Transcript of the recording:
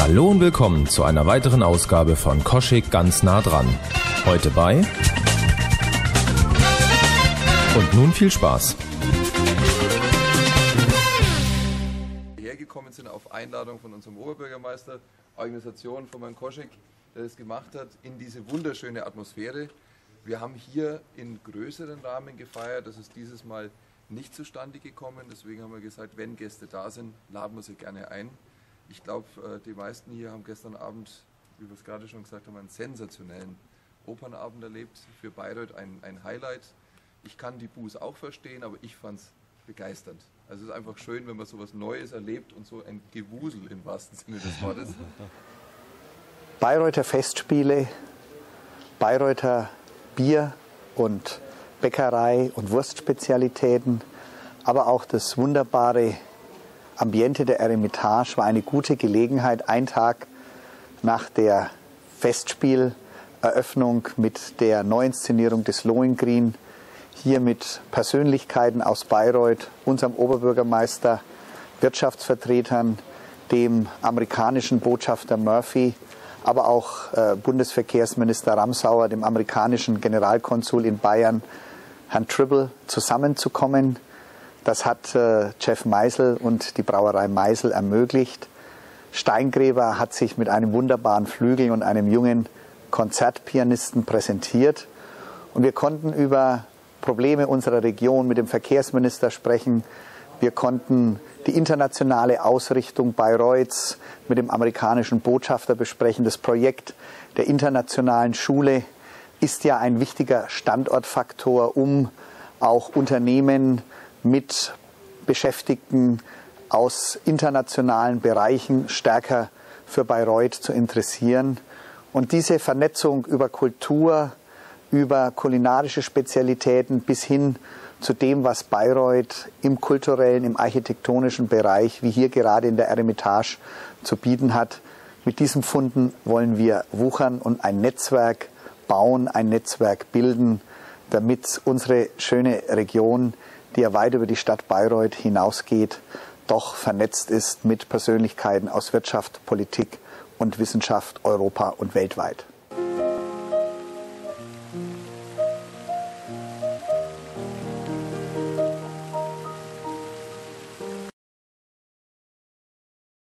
Hallo und willkommen zu einer weiteren Ausgabe von Koschek ganz nah dran. Heute bei... Und nun viel Spaß. Hergekommen sind auf Einladung von unserem Oberbürgermeister, Organisation von Herrn Koschek, der das gemacht hat, in diese wunderschöne Atmosphäre. Wir haben hier in größeren Rahmen gefeiert, das ist dieses Mal nicht zustande gekommen, deswegen haben wir gesagt, wenn Gäste da sind, laden wir sie gerne ein. Ich glaube, die meisten hier haben gestern Abend, wie wir es gerade schon gesagt haben, einen sensationellen Opernabend erlebt, für Bayreuth ein Highlight. Ich kann die Buß auch verstehen, aber ich fand es begeisternd. Also es ist einfach schön, wenn man so etwas Neues erlebt und so ein Gewusel im wahrsten Sinne des Wortes. Bayreuther Festspiele, Bayreuther Bier und Bäckerei und Wurstspezialitäten, aber auch das wunderbare Ambiente der Eremitage war eine gute Gelegenheit, einen Tag nach der Festspieleröffnung mit der Neuinszenierung des Lohengrin hier mit Persönlichkeiten aus Bayreuth, unserem Oberbürgermeister, Wirtschaftsvertretern, dem amerikanischen Botschafter Murphy, aber auch Bundesverkehrsminister Ramsauer, dem amerikanischen Generalkonsul in Bayern, Herrn Tribble, zusammenzukommen. Das hat Jeff Meisel und die Brauerei Meisel ermöglicht. Steingräber hat sich mit einem wunderbaren Flügel und einem jungen Konzertpianisten präsentiert. Und wir konnten über Probleme unserer Region mit dem Verkehrsminister sprechen. Wir konnten die internationale Ausrichtung Bayreuths mit dem amerikanischen Botschafter besprechen. Das Projekt der internationalen Schule ist ja ein wichtiger Standortfaktor, um auch Unternehmen mit Beschäftigten aus internationalen Bereichen stärker für Bayreuth zu interessieren. Und diese Vernetzung über Kultur, über kulinarische Spezialitäten bis hin zu dem, was Bayreuth im kulturellen, im architektonischen Bereich, wie hier gerade in der Eremitage, zu bieten hat. Mit diesen Funden wollen wir wuchern und ein Netzwerk bauen, ein Netzwerk bilden, damit unsere schöne Region, die ja weit über die Stadt Bayreuth hinausgeht, doch vernetzt ist mit Persönlichkeiten aus Wirtschaft, Politik und Wissenschaft Europa und weltweit.